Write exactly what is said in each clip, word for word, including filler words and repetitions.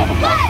yourself a point.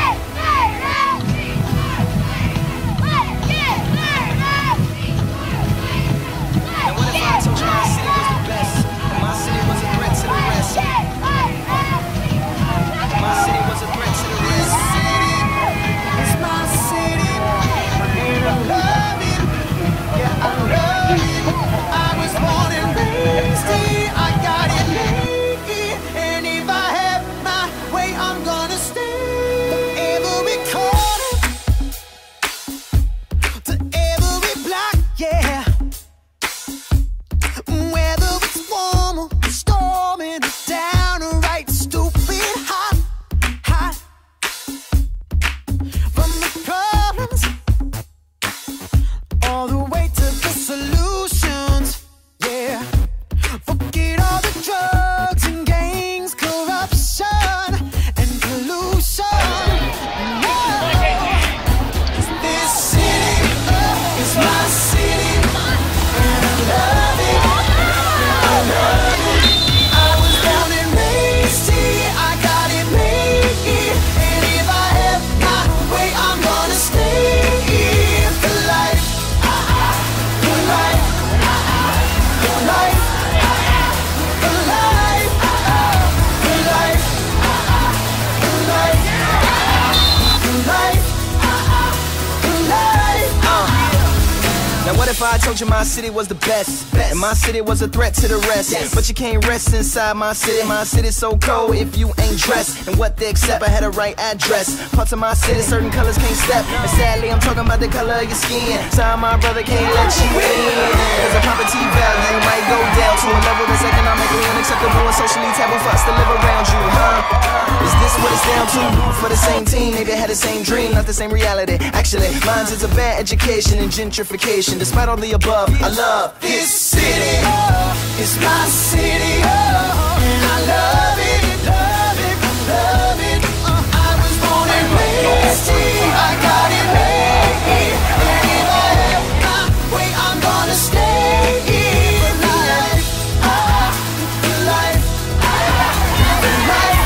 I told you my city was the best, and my city was a threat to the rest. But you can't rest inside my city. My city's so cold if you ain't dressed. And what they accept, I had a right address. Parts of my city, certain colors can't step. And sadly, I'm talking about the color of your skin. Sorry, my brother can't let you in. Cause a property value might go down to a level that's economically unacceptable and socially taboo for us to live around you, huh? Is this what it's down to? For the same team, maybe had the same dream, not the same reality. Actually, mine's is a bad education and gentrification. Despite all the above, I love this city. Oh, it's my city. Oh, and I love it, love it, love it. Uh, I was born and raised here. I got it made here. And if I have my way, I'm gonna stay here for life. Ah, for life. Ah, for life.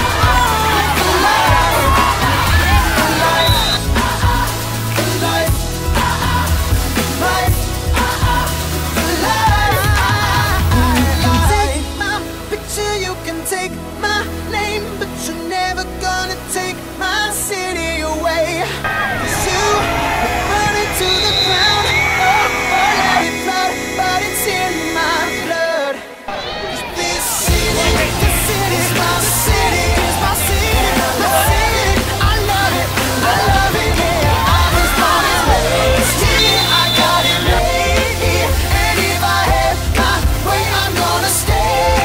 Ah, for life. For life. Ah, for life. Life. You can take my name, but you're never gonna take my city away. 'Cause you burn it to the ground. Oh, oh, let it flood, but it's in my blood. 'Cause this city, this city is my city, is my city, my city. I love it, I love it, yeah. I was born and raised here, I got it made here. And if I have my way, I'm gonna stay.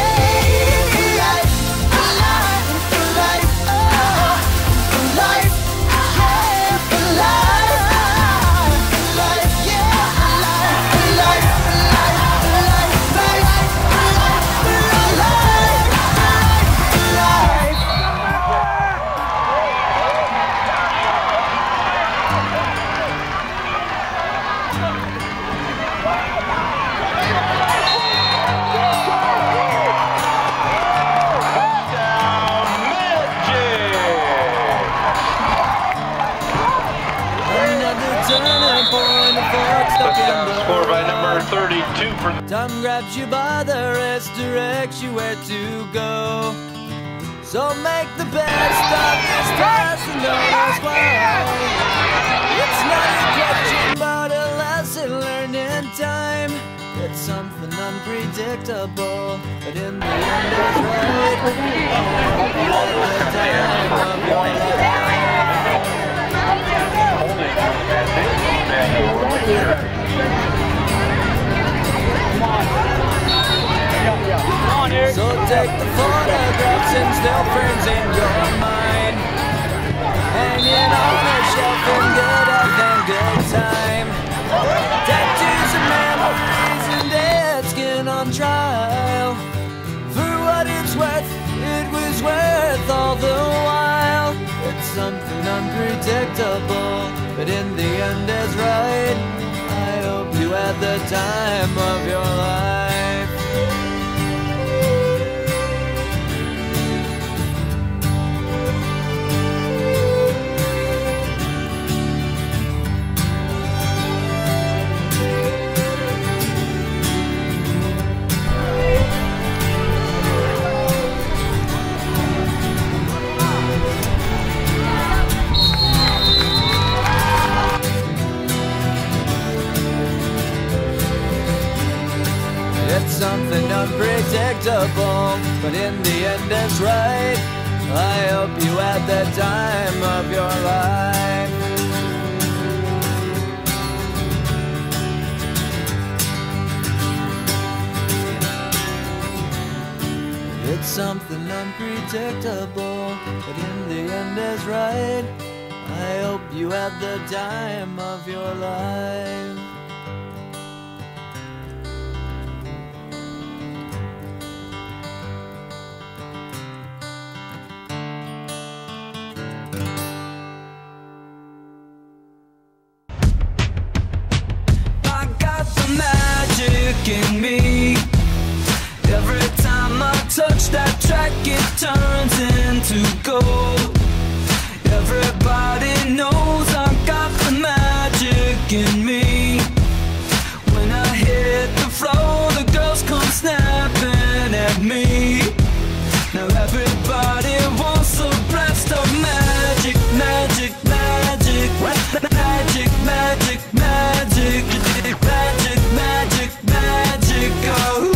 Score by number thirty-two for Time grabs you by the wrist, directs you where to go. So make the best of this task and notice why. It's not a question, but a lesson learned in time. It's something unpredictable, but in the end it's right. At the time of your life. So take the photographs and still frames in your mind, hanging on a shelf in good health and good time. Tattoos and memories and dead skin on trial. For what it's worth, it was worth all the while. It's something unpredictable, but in the end is right. I hope you had the time of your life. unpredictable, but in the end it's right. I hope you had the time of your life. It's something unpredictable, but in the end is right. I hope you had the time of your life. I got the magic in me. Every time I touch that track, it turns into gold. Everybody knows I got the magic in me. When I hit the floor, the girls come snapping at me. Now everybody wants a blast of magic, magic, magic, magic, magic, magic, magic, magic, magic, oh.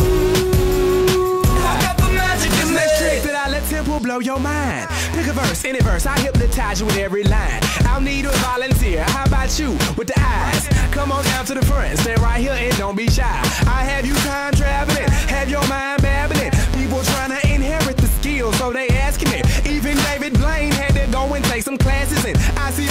Will blow your mind. Pick a verse, any verse, I hypnotize you with every line. I'll need a volunteer. How about you with the eyes? Come on down to the front, stand right here and don't be shy. I have you time traveling, have your mind babbling. People trying to inherit the skills, so they asking me. Even David Blaine had to go and take some classes, and I see